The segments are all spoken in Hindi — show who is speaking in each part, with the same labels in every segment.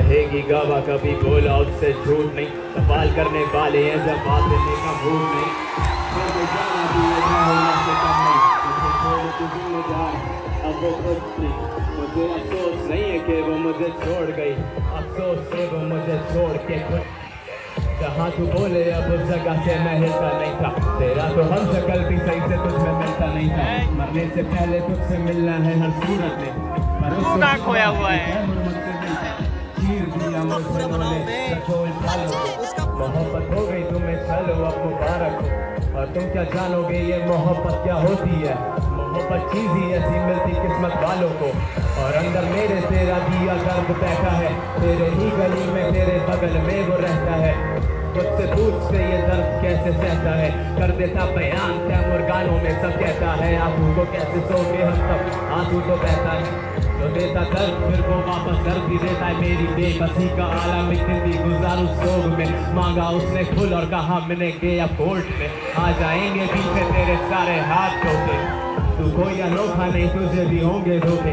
Speaker 1: रहेगी गवाह, कभी बोला उससे झूठ नहीं। सवाल करने वाले हैं जवाब देने का मूड नहीं। अब वो खुद थी, मुझे अफसोस नहीं है कि वो मुझे छोड़ गई। अफसोस है वो मुझे छोड़ के खुद। जहाँ तू बोले अब उस जगह से मैं हिलता नहीं था। तेरा तो हम शक्ल भी सही से तुझसे मिलता नहीं था। मरने से पहले तुझसे मिलना है हर सूरत में, पर उसको
Speaker 2: खोया हुआ है।
Speaker 1: मोहब्बत हो गई तुम्हें, चलो अब मुबारक हो। और तुम क्या जानोगे ये मोहब्बत क्या होती है। मोहब्बत चीज ही ऐसी मिलती किस्मत वालों को। और अंदर मेरे तेरा दिया दर्द बैठा है, तेरे ही गली में तेरे बगल में वो रहता है। मुझसे पूछते ये दर्द कैसे सहता है, कर देता बयान तैमूर गानों में सब कहता है। आंसू को कैसे सोगे हम सब, आंसू तो बहता है। तो देता दर्द फिर वो वापस दर्द ही देता है। मेरी बेबसी का आलम जिंदगी गुजारू सोग में। मांगा उसने खुल और कहा मैंने गया कोर्ट में। आ जाएंगे पीछे तेरे सारे हाथ धोके। तू कोई अनोखा नहीं, तुझे भी होंगे धोखे।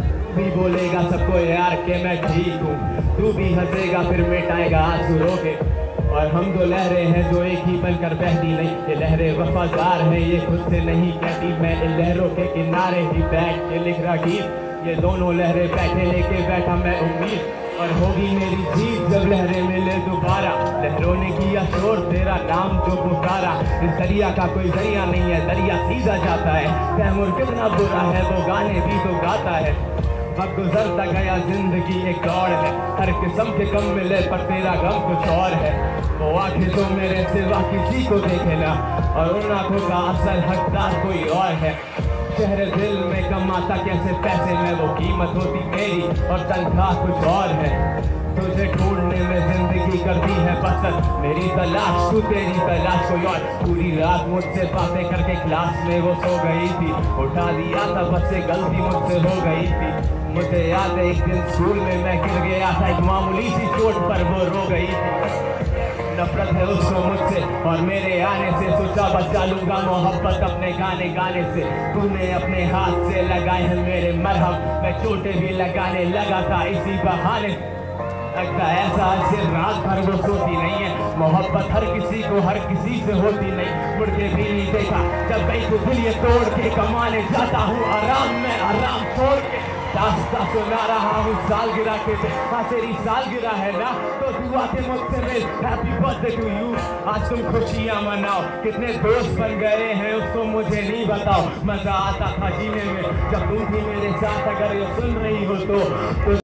Speaker 1: भी बोलेगा सबको यार के मैं ठीक हूँ, तू भी हंसेगा फिर मिटाएगा आंसू रोके। और हम दो लहरें हैं जो एक ही बनकर बहती नहीं। ये लहरें वफादार हैं, ये खुद से नहीं कहती। मैं इन लहरों के किनारे ही बैठ के लिख रहा गीत। ये दोनों लहरें बैठे लेके बैठा मैं उम्मीद। और होगी मेरी जीत जब लहरें मिले दोबारा। लहरों ने किया शोर तेरा नाम जो पुकारा। इस दरिया का कोई दरिया नहीं है, दरिया सीधा जाता है। तैमूर कितना बुरा है वो गाने भी तो गाता है। अब गुजरता गया जिंदगी एक दौड़ है, हर किस्म के गम मिले पर तेरा गम कुछ और है। वो आंखें तो मेरे सिवा किसी को देखे ना, और उन आंखों का असल हकदार कोई और है। शहर दिल में कमाता कैसे पैसे में, वो कीमत होती मेरी और तनख्वाह कुछ और है। तुझे ढूंढने में जिंदगी करती है बसर, मेरी तलाश तू तेरी तलाश कोई और। पूरी रात मुझसे बातें करके क्लास में वो सो गई थी। उठा दिया था बस से गलती मुझसे हो गई थी। मुझे याद है एक दिन स्कूल में मैं गिर गया था, एक मामूली सी चोट पर वो रो गई थी। नफरत है उसको मुझसे और मेरे आने से, सोचा बचा लूंगा मोहब्बत अपने गाने गाने से। तूने अपने हाथ से लगाए हैं मेरे मरहम, मैं चोटें भी लगाने लगा था इसी बहाने। लगता ऐसा सिर रात भर वो सोती नहीं है। मोहब्बत हर किसी को हर किसी से होती नहीं। मुड़ के भी नहीं देखा जब कहीं को दिल ये तोड़ के कमाने जाता हूँ आराम में आराम छोड़ के। दास्ता सुना रहा हूँ सालगिरह के पे। हाँ तेरी सालगिरह है ना, तो दुआ के मुझसे मिल। हैप्पी बर्थडे टू यू, आज तुम खुशियाँ मनाओ। कितने दोस्त बन गए हैं उसको मुझे नहीं बताओ। मजा आता था जीने में जब तुम भी मेरे साथ, अगर ये सुन रही हो तो